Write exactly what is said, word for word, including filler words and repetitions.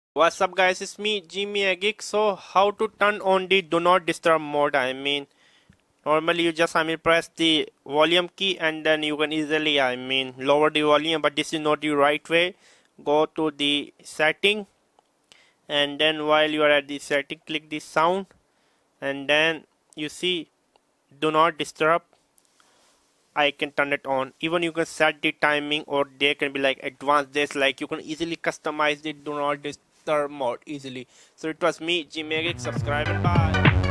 What's up guys, it's me Geek. So how to turn on the do not disturb mode? I mean normally you just I mean press the volume key and then you can easily I mean lower the volume, but this is not the right way. Go to the setting and then while you are at the setting click the sound and then you see do not disturb. I can turn it on. Even you can set the timing, or there can be like advanced this, like you can easily customize the do not disturb mode easily. So it was me Geek. Subscribe and bye.